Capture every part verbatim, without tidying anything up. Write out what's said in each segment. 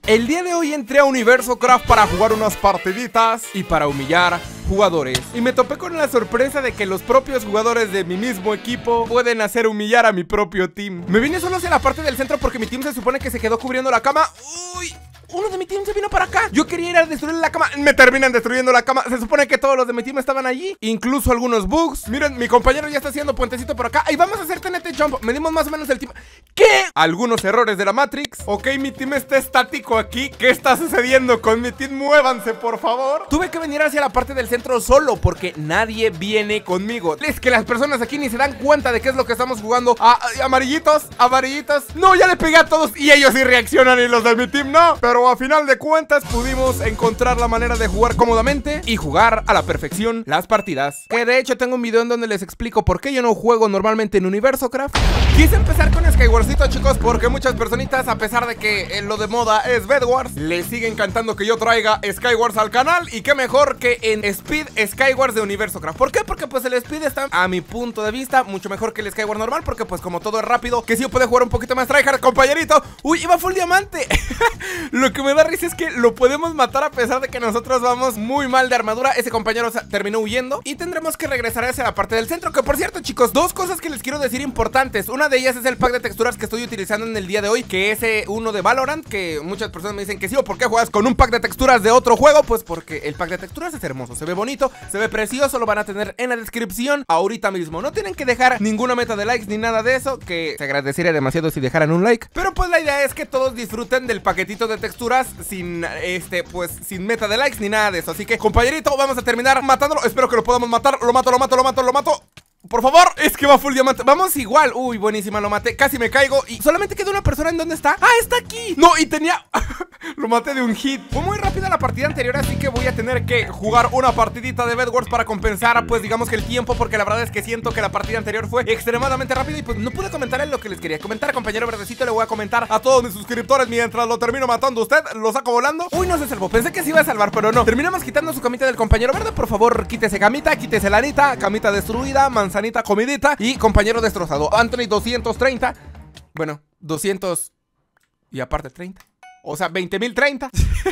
El día de hoy entré a Universo Craft para jugar unas partiditas y para humillar jugadores. Y me topé con la sorpresa de que los propios jugadores de mi mismo equipo pueden hacer humillar a mi propio team. Me vine solo hacia la parte del centro porque mi team se supone que se quedó cubriendo la cama. Uy, uno de mi team se vino para acá. Yo quería ir a destruir la cama. Me terminan destruyendo la cama. Se supone que todos los de mi team estaban allí, incluso algunos bugs. Miren, mi compañero ya está haciendo puentecito por acá. Y vamos a hacer T N T Jump. Medimos más o menos el team. ¿Qué? Algunos errores de la Matrix. Ok, mi team está estático aquí. ¿Qué está sucediendo con mi team? Muévanse, por favor. Tuve que venir hacia la parte del centro solo porque nadie viene conmigo. Es que las personas aquí ni se dan cuenta de qué es lo que estamos jugando. Ah, amarillitos, amarillitos. No, ya le pegué a todos y ellos sí reaccionan y los de mi team no. Pero a final de cuentas pudimos encontrar la manera de jugar cómodamente y jugar a la perfección las partidas. Que de hecho tengo un video en donde les explico por qué yo no juego normalmente en Universo Craft. Quise empezar con Skywarsito, chicos, porque muchas personitas, a pesar de que eh, lo de moda es Bedwars, les sigue encantando que yo traiga Skywars al canal. Y qué mejor que en Speed Skywars de Universo Craft. ¿Por qué? Porque pues el Speed está, a mi punto de vista, mucho mejor que el Skywars normal, porque pues como todo es rápido, que si yo puedo jugar un poquito más tryhard, compañerito. Uy, iba full diamante. Lo que me da risa es que lo podemos matar a pesar de que nosotros vamos muy mal de armadura. Ese compañero terminó huyendo y tendremos que regresar hacia la parte del centro. Que por cierto, chicos, dos cosas que les quiero decir importantes. Una de ellas es el pack de texturas que estoy utilizando en el día de hoy, que es eh, uno de Valorant, que muchas personas me dicen que sí, o ¿por qué juegas con un pack de texturas de otro juego? Pues porque el pack de texturas es hermoso, se ve bonito, se ve precioso. Lo van a tener en la descripción ahorita mismo. No tienen que dejar ninguna meta de likes ni nada de eso, que se agradecería demasiado si dejaran un like. Pero pues la idea es que todos disfruten del paquetito de texturas sin, este, pues sin meta de likes ni nada de eso. Así que, compañerito, vamos a terminar matándolo. Espero que lo podamos matar. Lo mato, lo mato, lo mato, lo mato. Por favor, es que va full diamante. Vamos igual, uy, buenísima, lo maté. Casi me caigo y solamente queda una persona. ¿En dónde está? ¡Ah, está aquí! No, y tenía... Lo maté de un hit. Fue muy rápida la partida anterior, así que voy a tener que jugar una partidita de Bedwars para compensar, pues digamos que el tiempo, porque la verdad es que siento que la partida anterior fue extremadamente rápida y pues no pude comentarle lo que les quería comentar. Compañero verdecito, le voy a comentar a todos mis suscriptores mientras lo termino matando a usted. Lo saco volando. Uy, no se salvó, pensé que se iba a salvar, pero no. Terminamos quitando su camita del compañero verde. Por favor, quítese camita, quítese la anita. Camita destruida, manzanita, comidita y compañero destrozado. Anthony doscientos treinta. Bueno, doscientos y aparte treinta. O sea, veinte mil treinta.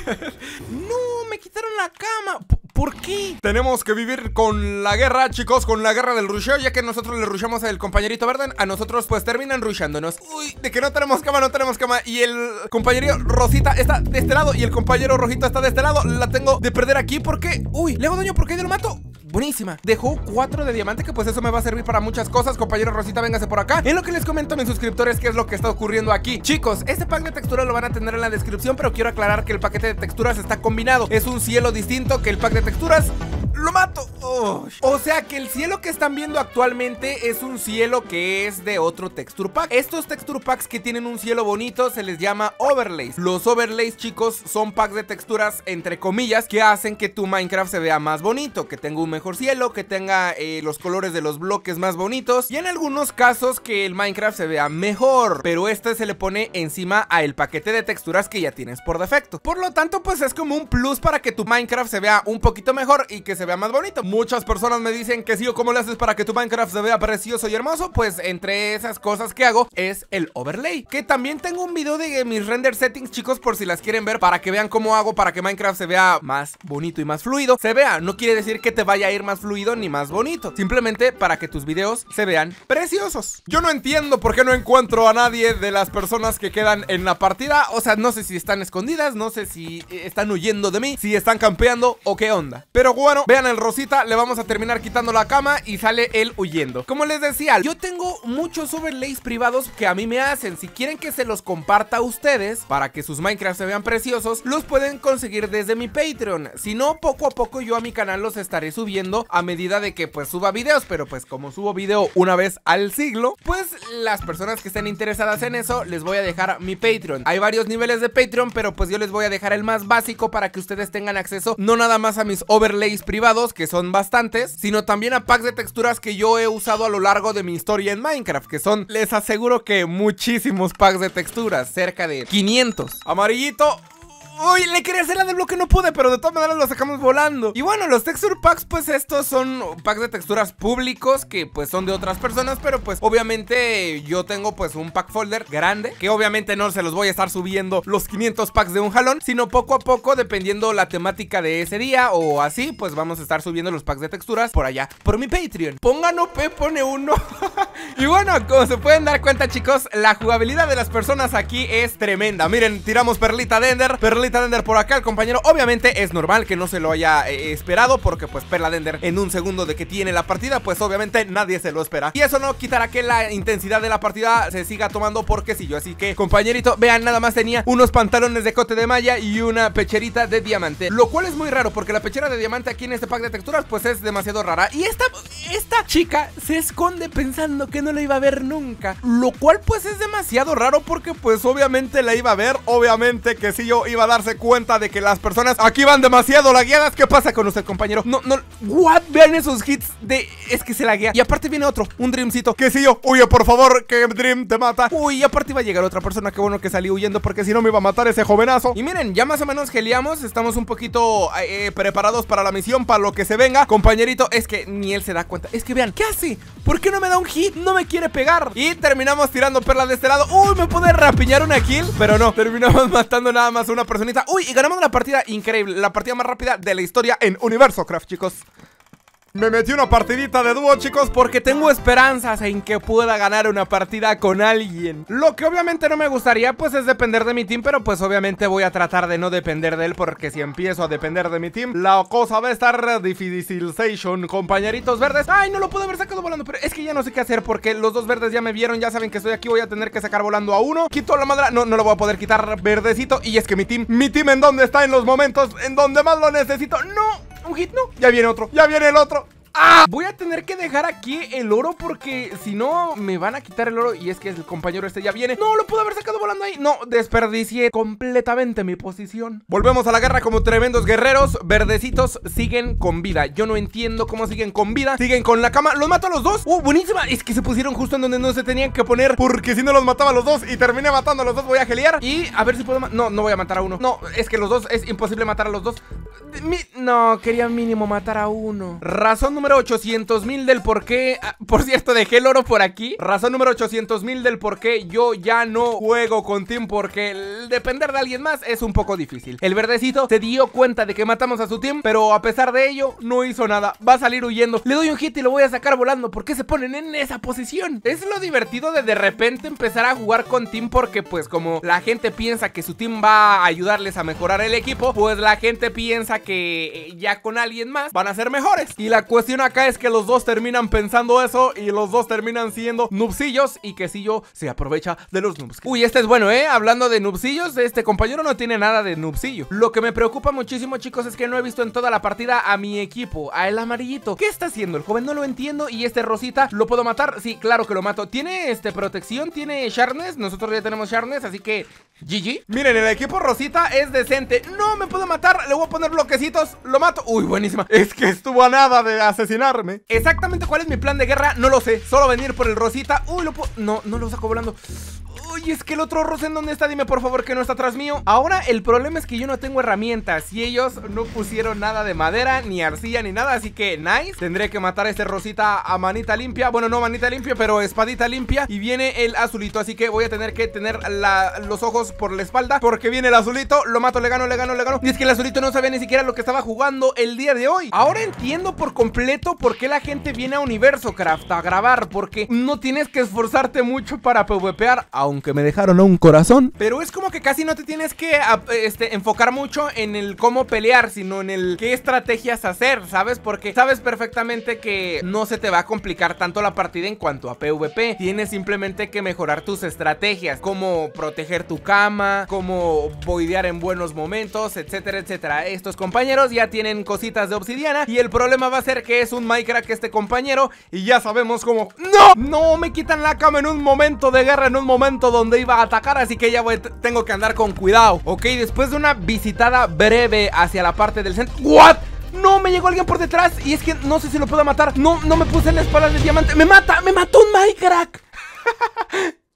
No, me quitaron la cama. ¿Por qué? Tenemos que vivir con la guerra, chicos, con la guerra del rusheo, ya que nosotros le rushamos al compañerito verde. A nosotros pues terminan rushándonos. Uy, de que no tenemos cama, no tenemos cama. Y el compañero Rosita está de este lado y el compañero Rojito está de este lado. La tengo de perder aquí porque... Uy, le hago daño porque yo lo mato. Buenísima. Dejó cuatro de diamante, que pues eso me va a servir para muchas cosas. Compañero Rosita, véngase por acá. En lo que les comento a mis suscriptores qué es lo que está ocurriendo aquí. Chicos, este pack de texturas lo van a tener en la descripción, pero quiero aclarar que el paquete de texturas está combinado. Es un cielo distinto que el pack de texturas. ¡Lo mato! Oh. O sea que el cielo que están viendo actualmente es un cielo que es de otro texture pack. Estos texture packs que tienen un cielo bonito se les llama overlays. Los overlays, chicos, son packs de texturas entre comillas que hacen que tu Minecraft se vea más bonito, que tenga un mejor cielo, que tenga eh, los colores de los bloques más bonitos y en algunos casos que el Minecraft se vea mejor, pero este se le pone encima al paquete de texturas que ya tienes por defecto. Por lo tanto, pues es como un plus para que tu Minecraft se vea un poquito mejor y que se vea más bonito. Muchas personas me dicen que sí, o cómo le haces para que tu Minecraft se vea precioso y hermoso. Pues entre esas cosas que hago es el overlay, que también tengo un video de mis render settings, chicos, por si las quieren ver, para que vean cómo hago para que Minecraft se vea más bonito y más fluido. Se vea, no quiere decir que te vaya a ir más fluido ni más bonito, simplemente para que tus videos se vean preciosos. Yo no entiendo por qué no encuentro a nadie de las personas que quedan en la partida. O sea, no sé si están escondidas, no sé si están huyendo de mí, si están campeando o qué onda. Pero bueno, vean el Rosita, le vamos a terminar quitando la cama y sale él huyendo. Como les decía, yo tengo muchos overlays privados que a mí me hacen. Si quieren que se los comparta a ustedes para que sus Minecraft se vean preciosos, los pueden conseguir desde mi Patreon. Si no, poco a poco yo a mi canal los estaré subiendo a medida de que pues suba videos. Pero pues como subo video una vez al siglo, pues las personas que estén interesadas en eso, les voy a dejar mi Patreon. Hay varios niveles de Patreon, pero pues yo les voy a dejar el más básico para que ustedes tengan acceso no nada más a mis overlays privados, que son bastantes, sino también a packs de texturas que yo he usado a lo largo de mi historia en Minecraft, que son, les aseguro que muchísimos packs de texturas, cerca de quinientos. Amarillito. Uy, le quería hacer la de bloque, no pude, pero de todas maneras lo sacamos volando. Y bueno, los texture packs, pues estos son packs de texturas públicos que pues son de otras personas, pero pues obviamente yo tengo pues un pack folder grande, que obviamente no se los voy a estar subiendo los quinientos packs de un jalón, sino poco a poco, dependiendo la temática de ese día o así, pues vamos a estar subiendo los packs de texturas por allá, por mi Patreon. Pongan O P, pone uno. Y bueno, como se pueden dar cuenta, chicos, la jugabilidad de las personas aquí es tremenda. Miren, tiramos perlita de Ender, perlita de Ender por acá, el compañero. Obviamente es normal que no se lo haya eh, esperado, porque pues perla de Ender en un segundo de que tiene la partida, pues obviamente nadie se lo espera. Y eso no quitará que la intensidad de la partida se siga tomando porque sí yo. Así que, compañerito, vean, nada más tenía unos pantalones de cote de malla y una pecherita de diamante, lo cual es muy raro porque la pechera de diamante aquí en este pack de texturas pues es demasiado rara. Y esta, esta chica se esconde pensando que no la iba a ver nunca, lo cual pues es demasiado raro porque pues obviamente la iba a ver. Obviamente que sí yo iba a darse cuenta de que las personas aquí van demasiado lagueadas. ¿Qué pasa con usted, compañero? No, no, what, vean esos hits de... es que se laguea. Y aparte viene otro, un Dreamcito, que sí yo, huye por favor, que Dream te mata. Uy, y aparte iba a llegar otra persona, qué bueno que salí huyendo porque si no me iba a matar ese jovenazo. Y miren, ya más o menos geleamos, estamos un poquito eh, preparados para la misión, para lo que se venga. Compañerito, es que ni él se da cuenta. Es que vean, ¿qué hace? ¿Por qué no me da un hit? No me quiere pegar. Y terminamos tirando perlas de este lado. Uy, me pude rapiñar una kill, pero no, terminamos matando nada más a una personita. Uy, y ganamos la partida increíble, la partida más rápida de la historia en Universo Craft, chicos. Me metí una partidita de dúo, chicos, porque tengo esperanzas en que pueda ganar una partida con alguien. Lo que obviamente no me gustaría, pues, es depender de mi team, pero pues obviamente voy a tratar de no depender de él, porque si empiezo a depender de mi team, la cosa va a estar dificilization, compañeritos verdes. Ay, no lo pude haber sacado volando, pero es que ya no sé qué hacer, porque los dos verdes ya me vieron, ya saben que estoy aquí, voy a tener que sacar volando a uno. Quito la madera, no, no lo voy a poder quitar, verdecito. Y es que mi team, mi team en donde está en los momentos en donde más lo necesito. No, un hit no, ya viene otro, ya viene el otro. ¡Ah! Voy a tener que dejar aquí el oro porque si no me van a quitar el oro. Y es que el compañero este ya viene. No, lo pude haber sacado volando ahí. No, desperdicié completamente mi posición. Volvemos a la guerra como tremendos guerreros. Verdecitos siguen con vida. Yo no entiendo cómo siguen con vida. Siguen con la cama. ¿Los mato a los dos? ¡Uh, buenísima! Es que se pusieron justo en donde no se tenían que poner, porque si no los mataba a los dos y terminé matando a los dos. Voy a gelear y a ver si puedo... No, no voy a matar a uno. No, es que los dos, es imposible matar a los dos. Mi... No, quería mínimo matar a uno. Razón número ochocientos mil del por qué. ah, Por cierto, dejé el oro por aquí. Razón número ochocientos mil del por qué yo ya no juego con team, porque el depender de alguien más es un poco difícil. El verdecito se dio cuenta de que matamos a su team, pero a pesar de ello no hizo nada. Va a salir huyendo. Le doy un hit y lo voy a sacar volando. ¿Por qué se ponen en esa posición? Es lo divertido de de repente empezar a jugar con team, porque pues como la gente piensa que su team va a ayudarles a mejorar el equipo, pues la gente piensa que ya con alguien más van a ser mejores. Y la cuestión acá es que los dos terminan pensando eso y los dos terminan siendo noobsillos, y que Sillo se aprovecha de los noobs. Uy, este es bueno, eh, hablando de noobsillos, este compañero no tiene nada de noobsillo. Lo que me preocupa muchísimo, chicos, es que no he visto en toda la partida a mi equipo, a el amarillito. ¿Qué está haciendo el joven? No lo entiendo. Y este rosita, ¿lo puedo matar? Sí, claro que lo mato. Tiene este protección, tiene sharpness, nosotros ya tenemos sharpness, así que G G. Miren, el equipo rosita es decente. No me puedo matar, le voy a poner bloquecitos, lo mato. Uy, buenísima. Es que estuvo a nada de asesinarme. Exactamente cuál es mi plan de guerra, no lo sé. Solo venir por el rosita. Uy, lo puedo... No, no lo saco volando. Uy, es que el otro rosa, ¿en dónde está? Dime por favor que no está atrás mío. Ahora el problema es que yo no tengo herramientas y ellos no pusieron nada de madera, ni arcilla, ni nada. Así que, nice. Tendré que matar a este rosita a manita limpia. Bueno, no manita limpia, pero espadita limpia. Y viene el azulito, así que voy a tener que tener la, los ojos por la espalda, porque viene el azulito. Lo mato, le gano, le gano, le gano. Y es que el azulito no sabía ni siquiera lo que estaba jugando el día de hoy. Ahora entiendo por completo por qué la gente viene a Universo Craft a grabar, porque no tienes que esforzarte mucho para PvPear, aunque me dejaron a un corazón. Pero es como que casi no te tienes que este, enfocar mucho en el cómo pelear, sino en el qué estrategias hacer, ¿sabes? Porque sabes perfectamente que no se te va a complicar tanto la partida en cuanto a PvP. Tienes simplemente que mejorar tus estrategias, como proteger tu cama, como boidear en buenos momentos, etcétera, etcétera. Estos compañeros ya tienen cositas de obsidiana y el problema va a ser que es un Minecraft este compañero, y ya sabemos cómo... ¡No! No me quitan la cama en un momento de guerra, en un momento donde iba a atacar, así que ya voy, tengo que andar con cuidado. Ok, después de una visitada breve hacia la parte del centro... ¿What? No, me llegó alguien por detrás y es que no sé si lo puedo matar. No, no me puse en la espalda de diamante. ¡Me mata! ¡Me mató un Minecraft!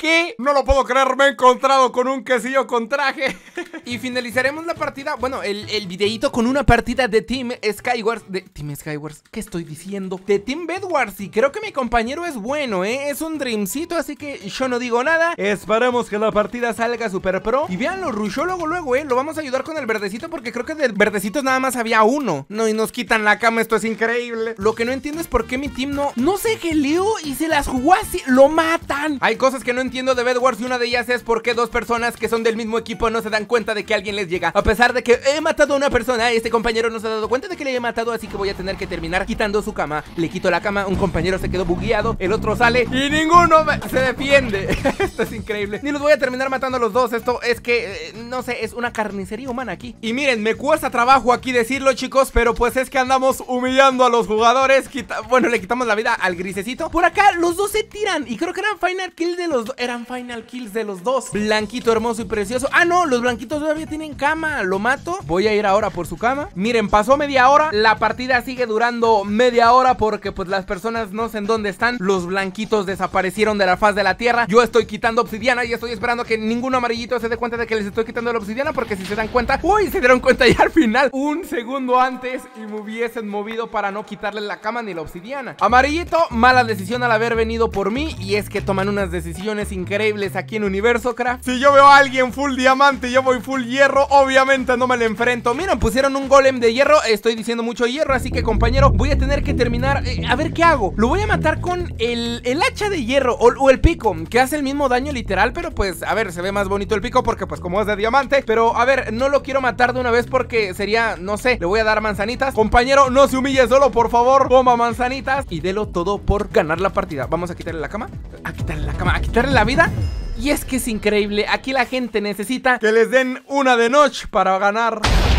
¿Qué? No lo puedo creer, me he encontrado con un quesillo con traje. Y finalizaremos la partida, bueno, el, el videíto con una partida de Team Skywars. De Team Skywars, ¿qué estoy diciendo? De Team Bedwars, y creo que mi compañero es bueno, ¿eh? Es un Dreamcito, así que yo no digo nada. Esperemos que la partida salga super pro. Y vean, lo rushó luego, luego, ¿eh? Lo vamos a ayudar con el verdecito, porque creo que de verdecitos nada más había uno. No, y nos quitan la cama, esto es increíble. Lo que no entiendo es por qué mi team no, no se geleó y se las jugó así. Lo matan. Hay cosas que no entiendo de Bedwars, y una de ellas es por qué dos personas que son del mismo equipo no se dan cuenta de que alguien les llega. A pesar de que he matado a una persona, este compañero no se ha dado cuenta de que le he matado, así que voy a tener que terminar quitando su cama. Le quito la cama, un compañero se quedó bugueado, el otro sale y ninguno me se defiende. Esto es increíble. Ni los voy a terminar matando a los dos. Esto es que, eh, no sé, es una carnicería humana aquí. Y miren, me cuesta trabajo aquí decirlo, chicos, pero pues es que andamos humillando a los jugadores. Quita bueno, le quitamos la vida al grisecito. Por acá los dos se tiran y creo que eran final kills de los dos. Eran final kills de los dos. Blanquito, hermoso y precioso. Ah, no, los blanquitos todavía tienen cama. Lo mato. Voy a ir ahora por su cama. Miren, pasó media hora. La partida sigue durando media hora porque pues las personas no sé en dónde están. Los blanquitos desaparecieron de la faz de la tierra. Yo estoy quitando obsidiana y estoy esperando que ningún amarillito se dé cuenta de que les estoy quitando la obsidiana, porque si se dan cuenta, uy, se dieron cuenta ya al final, un segundo antes, y me hubiesen movido para no quitarle la cama ni la obsidiana. Amarillito, mala decisión al haber venido por mí, y es que toman unas decisiones increíbles aquí en Universo Craft. Si yo veo a alguien full diamante y yo voy full hierro, obviamente no me le enfrento. Miren, pusieron un golem de hierro, estoy diciendo mucho hierro, así que compañero, voy a tener que terminar, eh, a ver qué hago. Lo voy a matar con el, el hacha de hierro o, o el pico, que hace el mismo daño literal, pero pues, a ver, se ve más bonito el pico porque pues como es de diamante. Pero a ver, no lo quiero matar de una vez porque sería, no sé, le voy a dar manzanitas. Compañero, no se humille solo, por favor, coma manzanitas y délo todo por ganar la partida. Vamos a quitarle la cama, a quitarle la cama, a quitarle la vida. Y es que es increíble, aquí la gente necesita que les den una de noche para ganar.